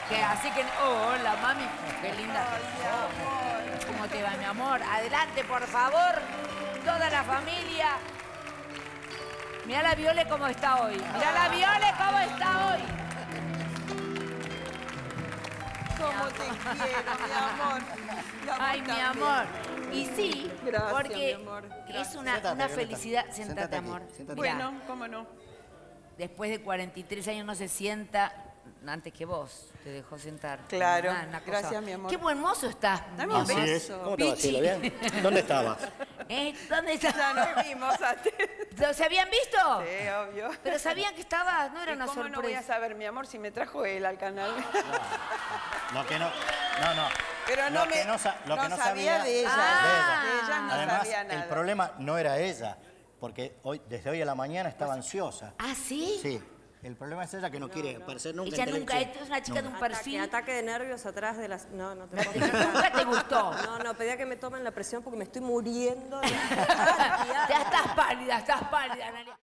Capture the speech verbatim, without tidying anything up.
Que, así que... Oh, hola, mami. Qué linda. Ay, ¿Cómo te va, mi amor? Adelante, por favor. Toda la familia. Mirá la Viole cómo está hoy. Mirá la Viole cómo está hoy. cómo te quiero, mi amor. Y a vos Ay, mi también. amor. Y sí, Gracias, porque mi amor. es Gracias. una, Siéntate, una Violeta. felicidad. Siéntate, Siéntate aquí, amor. siéntate. Mirá, Bueno, cómo no. después de cuarenta y tres años no se sienta antes que vos. Te dejó sentar. Claro. Ah, una cosa- Gracias, mi amor. Qué buen mozo estás. Dame mi un amor. Así beso. es. ¿Cómo te va, Pichi. Cielo? ¿Bien? ¿Dónde estabas? ¿Eh? ¿Dónde estás? Ya nos vimos antes. ¿Se habían visto? Sí, obvio. Pero sabían que estabas, no era ¿Y una cómo no voy a sorpresa. saber, mi amor, si me trajo él al canal? Lo que no... No, no. Pero no lo me... que no, sa- lo que no sabía sabía de ella. Ah. De ella no Además, sabía nada. el problema no era ella, porque hoy, desde hoy a la mañana estaba ansiosa. ¿Ah, sí? Sí. El problema es ella que no, quiere aparecer nunca Ella en nunca, televisión. es una chica de un Ataque, perfil. ataque de nervios atrás de las... No, no te puedo Nunca creer. te gustó. No, no, pedía que me tomen la presión porque me estoy muriendo. de- Ya estás pálida, estás pálida, Analia.